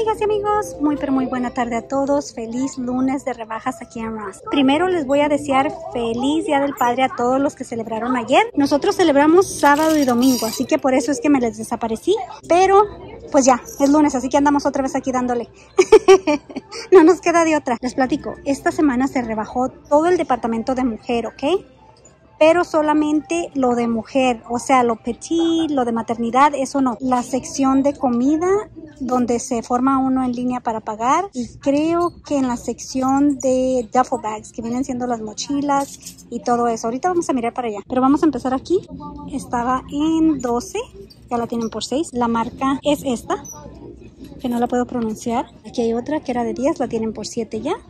Amigas y amigos, muy pero muy buena tarde a todos. Feliz lunes de rebajas aquí en Ross. Primero les voy a desear feliz Día del Padre a todos los que celebraron ayer. Nosotros celebramos sábado y domingo, así que por eso es que me les desaparecí. Pero pues ya, es lunes, así que andamos otra vez aquí dándole. No nos queda de otra. Les platico, esta semana se rebajó todo el departamento de mujer, ¿ok? Pero solamente lo de mujer, o sea, lo petit, lo de maternidad, eso no. La sección de comida, donde se forma uno en línea para pagar. Y creo que en la sección de duffel bags, que vienen siendo las mochilas y todo eso. Ahorita vamos a mirar para allá. Pero vamos a empezar aquí. Estaba en 12, ya la tienen por 6. La marca es esta, que no la puedo pronunciar. Aquí hay otra que era de 10, la tienen por 7 ya.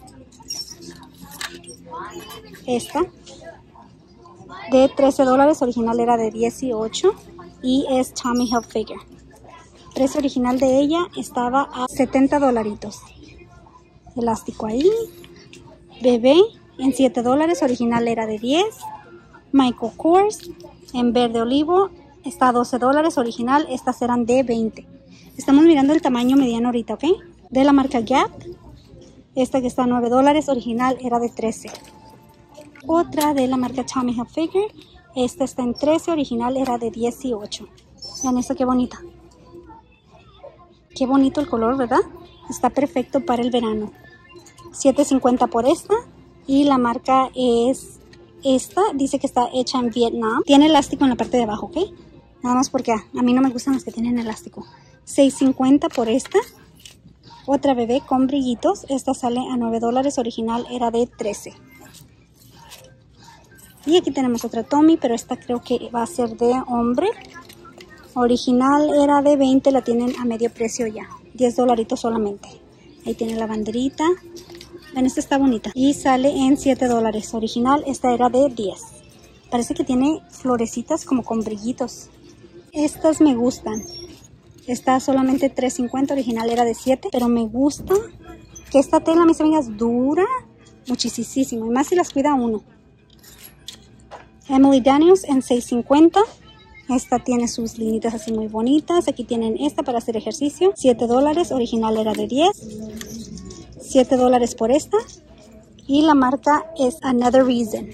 Esta de $13, original era de 18 y es Tommy Hilfiger. Precio original de ella estaba a $70. Elástico ahí. Bebé en $7, original era de 10. Michael Kors en verde olivo está a $12, original, estas eran de 20. Estamos mirando el tamaño mediano ahorita, ¿ok? De la marca Gap, esta que está a $9, original era de 13. Otra de la marca Tommy Hilfiger, esta está en 13, original era de 18. Vean esta, qué bonita. Qué bonito el color, ¿verdad? Está perfecto para el verano. $7.50 por esta. Y la marca es esta, dice que está hecha en Vietnam. Tiene elástico en la parte de abajo, ¿ok? Nada más porque a mí no me gustan las que tienen elástico. $6.50 por esta. Otra bebé con brillitos, esta sale a $9, original era de 13. Y aquí tenemos otra Tommy, pero esta creo que va a ser de hombre. Original era de 20, la tienen a medio precio ya. $10 solamente. Ahí tiene la banderita. Ven, esta está bonita. Y sale en $7. Original, esta era de 10. Parece que tiene florecitas como con brillitos. Estas me gustan. Está solamente $3.50, original era de 7. Pero me gusta que esta tela, mis amigas, dura muchísimo. Y más si las cuida uno. Emily Daniels en $6.50. Esta tiene sus linitas así muy bonitas. Aquí tienen esta para hacer ejercicio. $7, original era de 10. $7 por esta. Y la marca es Another Reason.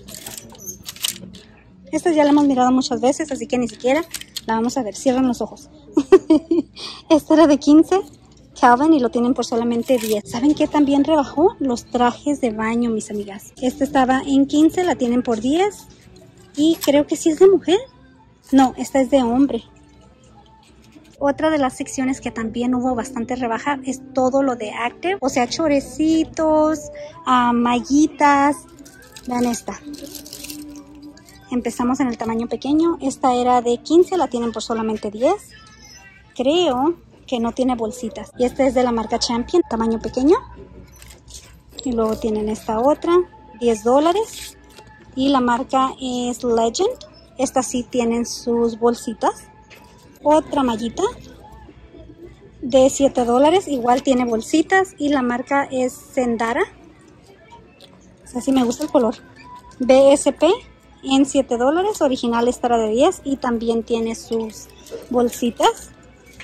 Esta ya la hemos mirado muchas veces, así que ni siquiera la vamos a ver. Cierran los ojos. Esta era de 15. Calvin, y lo tienen por solamente 10. ¿Saben qué también rebajó? Los trajes de baño, mis amigas. Esta estaba en 15, la tienen por 10. Y creo que sí es de mujer. No, esta es de hombre. Otra de las secciones que también hubo bastante rebaja es todo lo de Active. O sea, chorecitos, mallitas. Vean esta. Empezamos en el tamaño pequeño. Esta era de 15, la tienen por solamente 10. Creo que no tiene bolsitas. Y esta es de la marca Champion, tamaño pequeño. Y luego tienen esta otra, $10. Y la marca es Legend. Estas sí tienen sus bolsitas. Otra mallita de $7. Igual tiene bolsitas. Y la marca es Zendara. Así me gusta el color. BSP en $7. Original estará de 10. Y también tiene sus bolsitas.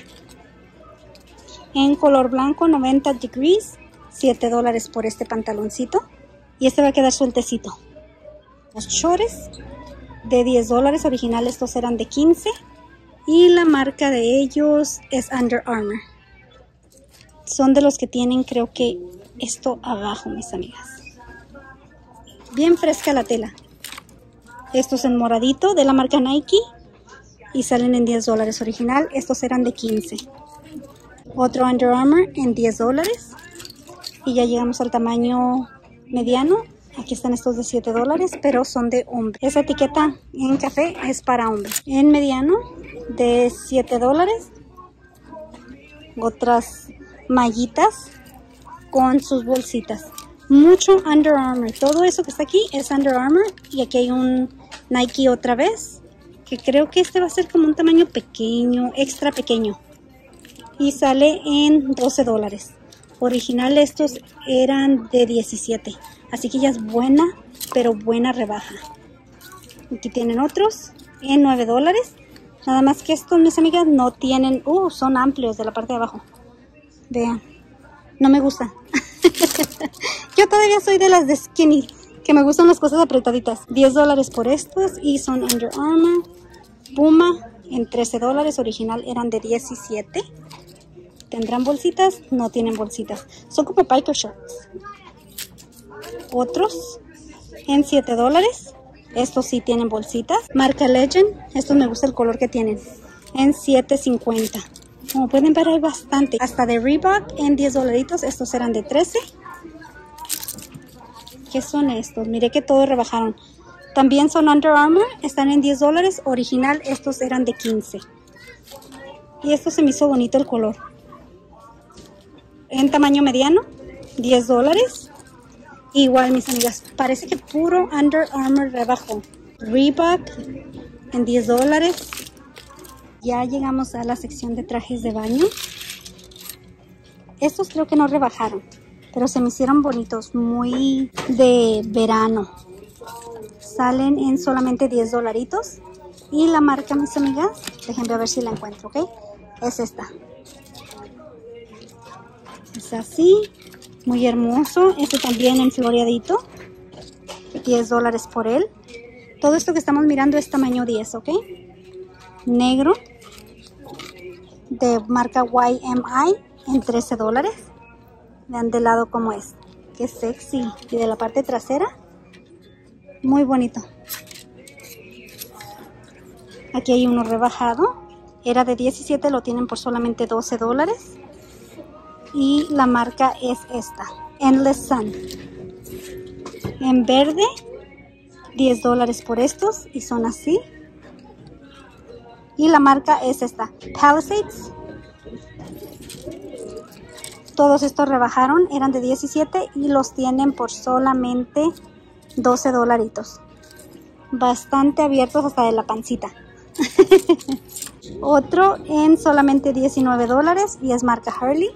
En color blanco, 90 degrees. $7 por este pantaloncito. Y este va a quedar sueltecito. Los shorts de $10, original estos eran de 15. Y la marca de ellos es Under Armour. Son de los que tienen, creo que esto abajo, mis amigas. Bien fresca la tela. Estos en moradito de la marca Nike. Y salen en $10 original. Estos eran de 15. Otro Under Armour en $10. Y ya llegamos al tamaño mediano. Aquí están estos de $7, pero son de hombre. Esa etiqueta en café es para hombre. En mediano, de $7. Otras mallitas con sus bolsitas. Mucho Under Armour. Todo eso que está aquí es Under Armour. Y aquí hay un Nike otra vez, que creo que este va a ser como un tamaño pequeño, extra pequeño. Y sale en $12. Original estos eran de 17. Así que ya es buena, pero buena rebaja. Aquí tienen otros en $9. Nada más que estos, mis amigas, no tienen... son amplios de la parte de abajo. Vean, no me gusta. Yo todavía soy de las de skinny, que me gustan las cosas apretaditas. $10 por estos y son Under Armour. Puma en $13, original eran de 17. ¿Tendrán bolsitas? No tienen bolsitas. Son como biker shorts. Otros en $7. Estos sí tienen bolsitas. Marca Legend. Estos me gusta el color que tienen. En $7.50. Como pueden ver hay bastante. Hasta de Reebok en $10. Estos eran de 13. ¿Qué son estos? Miré que todos rebajaron. También son Under Armour. Están en $10. Original estos eran de 15. Y esto se me hizo bonito el color. En tamaño mediano. $10. Igual, mis amigas, parece que puro Under Armour rebajó. Reebok en $10. Ya llegamos a la sección de trajes de baño. Estos creo que no rebajaron, pero se me hicieron bonitos, muy de verano. Salen en solamente $10. Y la marca, mis amigas, déjenme ver si la encuentro, ¿ok? Es esta. Es así. Muy hermoso. Este también en floreadito. $10 por él. Todo esto que estamos mirando es tamaño 10, ¿ok? Negro. De marca YMI en $13. Vean de lado cómo es. Qué sexy. Y de la parte trasera. Muy bonito. Aquí hay uno rebajado. Era de 17, lo tienen por solamente $12. Y la marca es esta, Endless Sun. En verde, $10 por estos y son así. Y la marca es esta, Palisades. Todos estos rebajaron, eran de 17 y los tienen por solamente $12. Bastante abiertos hasta de la pancita. Otro en solamente $19 y es marca Hurley.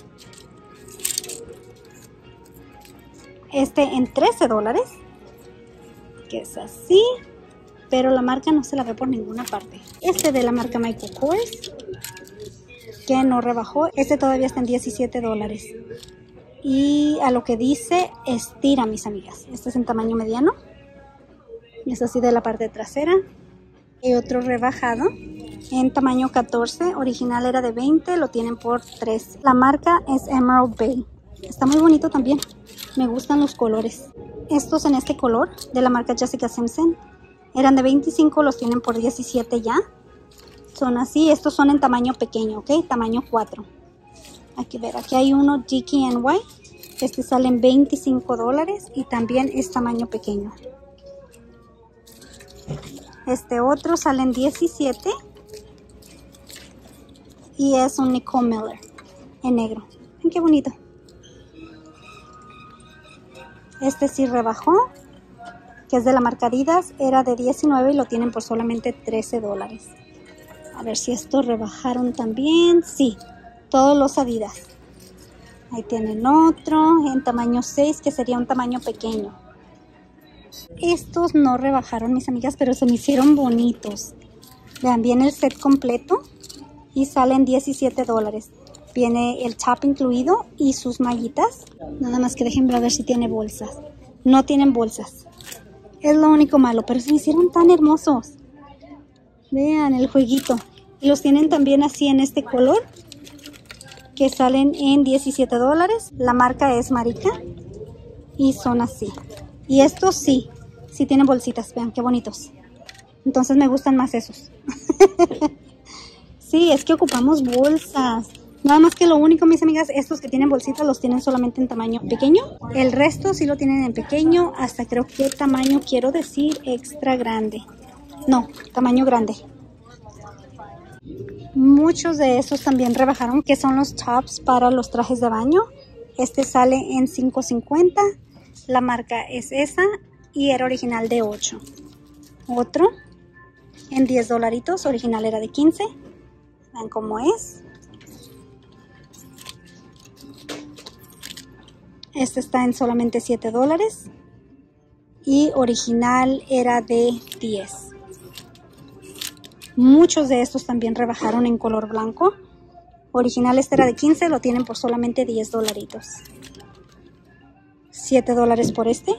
Este en $13, que es así, pero la marca no se la ve por ninguna parte. Este de la marca Michael Kors, que no rebajó, este todavía está en $17. Y a lo que dice, estira, mis amigas. Este es en tamaño mediano. Es así de la parte trasera. Y otro rebajado en tamaño 14, original era de 20, lo tienen por 13. La marca es Emerald Bay. Está muy bonito también. Me gustan los colores. Estos en este color de la marca Jessica Simpson eran de 25, los tienen por 17 ya. Son así, estos son en tamaño pequeño, ¿ok? Tamaño 4. Aquí hay uno GKNY. Este sale en $25 y también es tamaño pequeño. Este otro sale en 17 y es un Nicole Miller en negro. Ven qué bonito. Este sí rebajó, que es de la marca Adidas, era de 19 y lo tienen por solamente $13. A ver si estos rebajaron también. Sí, todos los Adidas. Ahí tienen otro en tamaño 6, que sería un tamaño pequeño. Estos no rebajaron, mis amigas, pero se me hicieron bonitos. Vean, viene el set completo y salen $17. Viene el top incluido y sus mallitas. Nada más que déjenme ver si tiene bolsas. No tienen bolsas. Es lo único malo, pero se me hicieron tan hermosos. Vean el jueguito. Y los tienen también así en este color, que salen en $17. La marca es Marica y son así. Y estos sí tienen bolsitas. Vean qué bonitos. Entonces me gustan más esos. Sí, es que ocupamos bolsas. Nada más que lo único, mis amigas, estos que tienen bolsitas los tienen solamente en tamaño pequeño. El resto sí lo tienen en pequeño, hasta creo que tamaño, quiero decir, extra grande. No, tamaño grande. Muchos de estos también rebajaron, que son los tops para los trajes de baño. Este sale en $5.50. La marca es esa y era original de 8. Otro en $10, original era de 15. Vean cómo es. Este está en solamente $7 y original era de 10. Muchos de estos también rebajaron en color blanco. Original este era de 15, lo tienen por solamente 10 dolaritos. 7 dólares por este.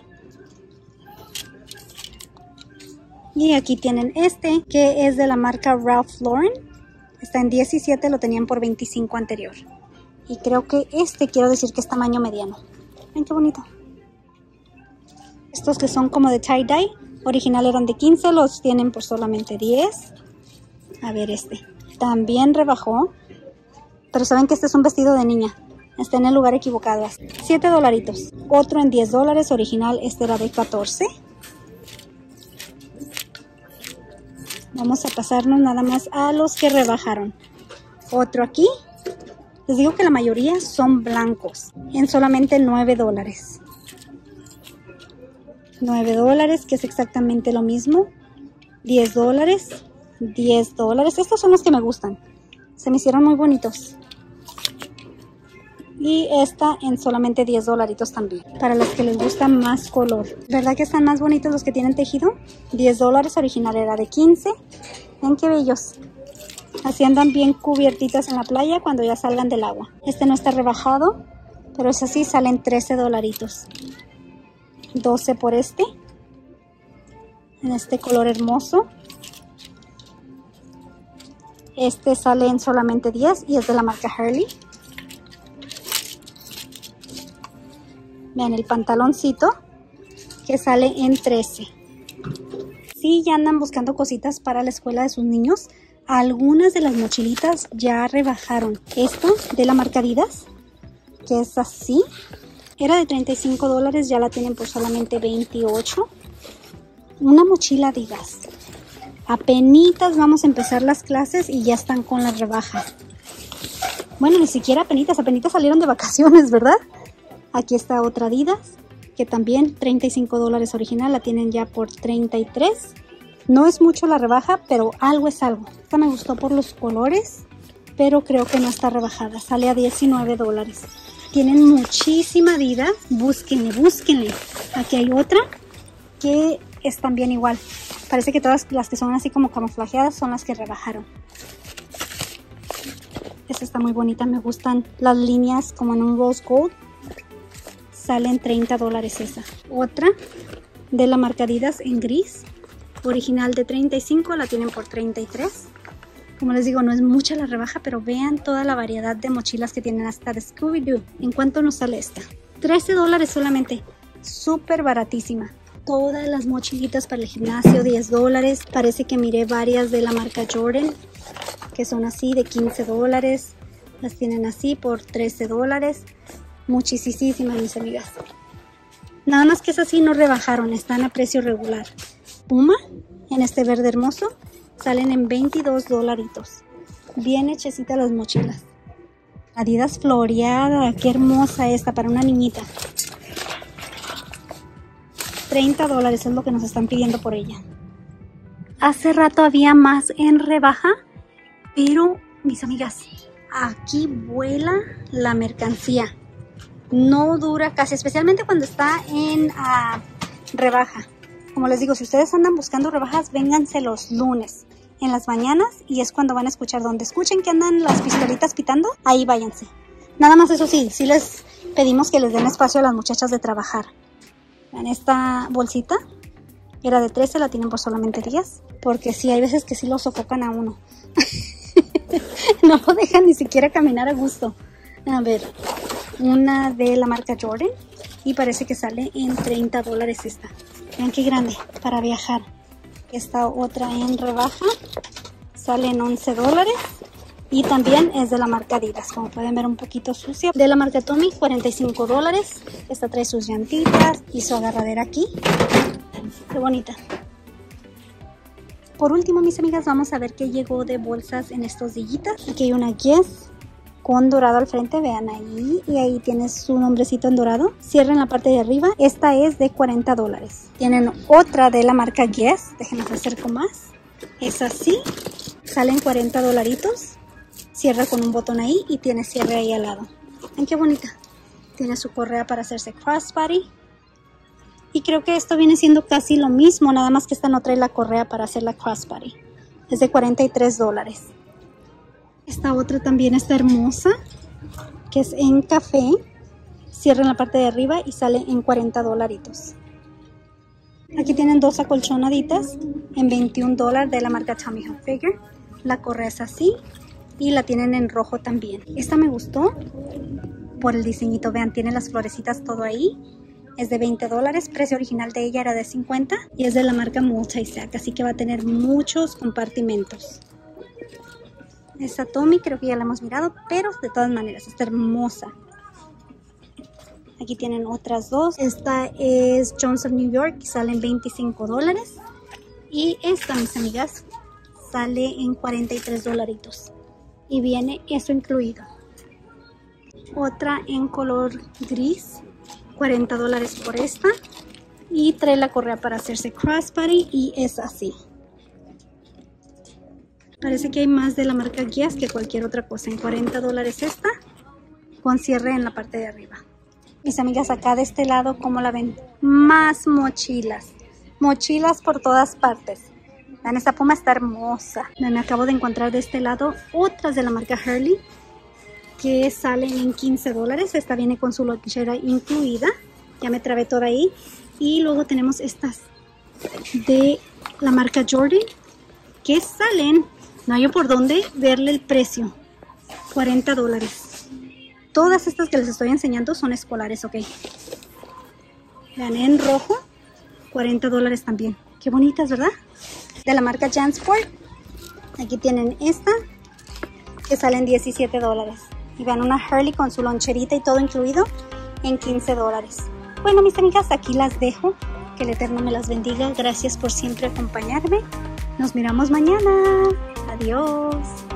Y aquí tienen este, que es de la marca Ralph Lauren. Está en 17, lo tenían por 25 anterior. Y creo que este, quiero decir que es tamaño mediano. Ven qué bonito. Estos que son como de tie-dye, original eran de 15, los tienen por solamente 10. A ver este. También rebajó. Pero saben que este es un vestido de niña. Está en el lugar equivocado. 7 dolaritos. Otro en 10 dólares, original este era de 14. Vamos a pasarnos nada más a los que rebajaron. Otro aquí. Les digo que la mayoría son blancos. En solamente 9 dólares. 9 dólares, que es exactamente lo mismo. 10 dólares. 10 dólares. Estos son los que me gustan. Se me hicieron muy bonitos. Y esta en solamente 10 dolaritos también. Para los que les gusta más color. ¿Verdad que están más bonitos los que tienen tejido? 10 dólares, original era de 15. Ven qué bellos. Así andan bien cubiertitas en la playa cuando ya salgan del agua. Este no está rebajado, pero es así, salen 13 dolaritos. 12 por este. En este color hermoso. Este sale en solamente 10 y es de la marca Hurley. Vean el pantaloncito que sale en 13. Si ya andan buscando cositas para la escuela de sus niños, algunas de las mochilitas ya rebajaron. Esta de la marca Adidas, que es así, era de 35 dólares, ya la tienen por solamente 28. Una mochila Adidas. Apenitas vamos a empezar las clases y ya están con las rebajas. Bueno, ni siquiera apenitas salieron de vacaciones, ¿verdad? Aquí está otra Adidas, que también 35 dólares original, la tienen ya por 33. No es mucho la rebaja, pero algo es algo. Esta me gustó por los colores, pero creo que no está rebajada. Sale a 19 dólares. Tienen muchísima Adidas, búsquenle, búsquenle. Aquí hay otra que es también igual. Parece que todas las que son así como camuflajeadas son las que rebajaron. Esta está muy bonita, me gustan las líneas como en un rose gold. Salen 30 dólares esa. Otra de la marca Adidas en gris. Original de 35, la tienen por 33. Como les digo, no es mucha la rebaja, pero vean toda la variedad de mochilas que tienen hasta de Scooby-Doo. ¿En cuánto nos sale esta? 13 dólares solamente. Súper baratísima. Todas las mochilitas para el gimnasio, 10 dólares. Parece que miré varias de la marca Jordan, que son así de 15 dólares. Las tienen así por 13 dólares. Muchísimas, mis amigas. Nada más que es así, no rebajaron, están a precio regular. Puma, en este verde hermoso, salen en 22 dolaritos. Bien hechecitas las mochilas. Adidas floreada, qué hermosa esta para una niñita. 30 dólares es lo que nos están pidiendo por ella. Hace rato había más en rebaja, pero mis amigas, aquí vuela la mercancía. No dura casi, especialmente cuando está en rebaja. Como les digo, si ustedes andan buscando rebajas, vénganse los lunes en las mañanas y es cuando van a escuchar. Donde escuchen que andan las pistolitas pitando, ahí váyanse. Nada más eso sí, sí les pedimos que les den espacio a las muchachas de trabajar. En esta bolsita era de 13, la tienen por solamente 10, porque sí, hay veces que sí lo sofocan a uno. No lo dejan ni siquiera caminar a gusto. A ver, una de la marca Jordan y parece que sale en 30 dólares esta. Vean qué grande para viajar. Esta otra en rebaja sale en 11 dólares y también es de la marca Adidas, como pueden ver un poquito sucia. De la marca Tommy, 45 dólares. Esta trae sus llantitas y su agarradera aquí. Qué bonita. Por último, mis amigas, vamos a ver qué llegó de bolsas en estos dillitas. Aquí hay una Guess con dorado al frente, vean ahí, y ahí tiene su nombrecito en dorado. Cierra en la parte de arriba. Esta es de 40 dólares. Tienen otra de la marca Guess, déjenme acerco más. Es así, salen 40 dolaritos. Cierra con un botón ahí y tiene cierre ahí al lado. Ven qué bonita. Tiene su correa para hacerse crossbody. Y creo que esto viene siendo casi lo mismo, nada más que esta no trae la correa para hacer la crossbody. Es de 43 dólares. Esta otra también está hermosa, que es en café. Cierra en la parte de arriba y sale en 40 dolaritos. Aquí tienen dos acolchonaditas en 21 dólares de la marca Tommy Hilfiger. La correa es así y la tienen en rojo también. Esta me gustó por el diseñito. Vean, tiene las florecitas todo ahí. Es de 20 dólares. Precio original de ella era de 50 y es de la marca Multisac, así que va a tener muchos compartimentos. Esta Tommy creo que ya la hemos mirado, pero de todas maneras está hermosa. Aquí tienen otras dos. Esta es Jones of New York y sale en 25 dólares. Y esta, mis amigas, sale en 43 dolaritos. Y viene eso incluido. Otra en color gris, 40 dólares por esta. Y trae la correa para hacerse crossbody y es así. Parece que hay más de la marca Guess que cualquier otra cosa. En 40 dólares esta, con cierre en la parte de arriba. Mis amigas, acá de este lado, ¿cómo la ven? Más mochilas. Mochilas por todas partes. Vean, esta puma está hermosa. Me acabo de encontrar de este lado otras de la marca Hurley que salen en 15 dólares. Esta viene con su lonchera incluida. Ya me trabé toda ahí. Y luego tenemos estas de la marca Jordan que salen, no hay por dónde verle el precio. 40 dólares. Todas estas que les estoy enseñando son escolares, ok. Vean, en rojo, 40 dólares también. Qué bonitas, ¿verdad? De la marca Jansport. Aquí tienen esta, que sale en 17 dólares. Y vean, una Hurley con su loncherita y todo incluido en 15 dólares. Bueno, mis amigas, aquí las dejo. Que el Eterno me las bendiga. Gracias por siempre acompañarme. Nos miramos mañana. Adiós.